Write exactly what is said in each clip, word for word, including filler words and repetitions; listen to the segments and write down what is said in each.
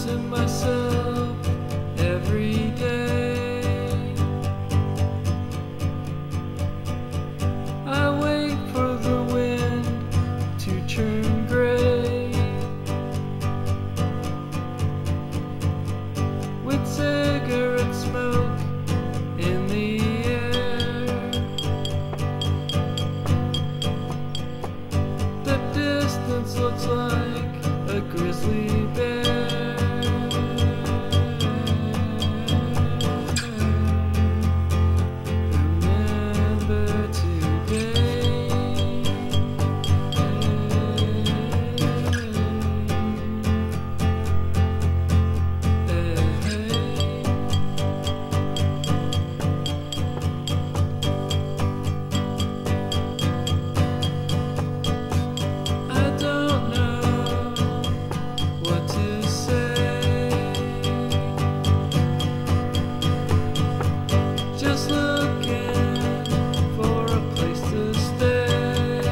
to myself every day. I wait for the wind to turn gray, with cigarette smoke in the air. The distance looks like a grizzly bear. Remember today. I don't know what to say. Just looking for a place to stay.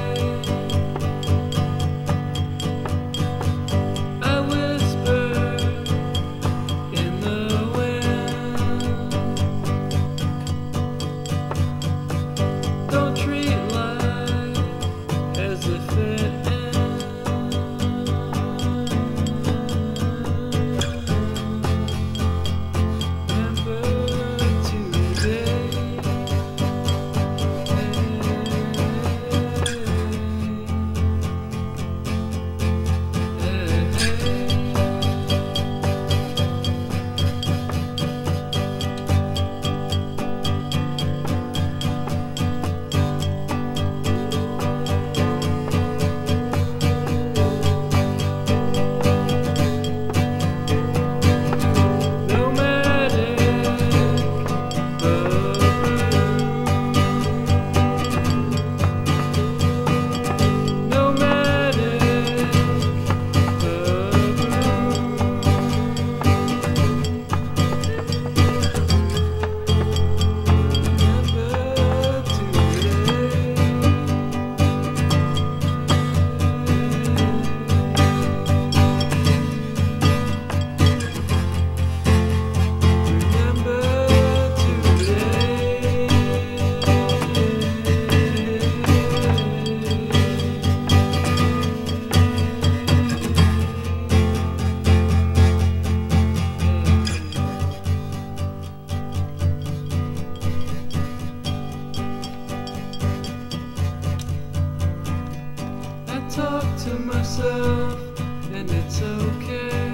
I whisper in the wind. Don't treat life as if it ends. Remember today. Nomadic Baboon. Nomadic I talk to myself, and it's okay.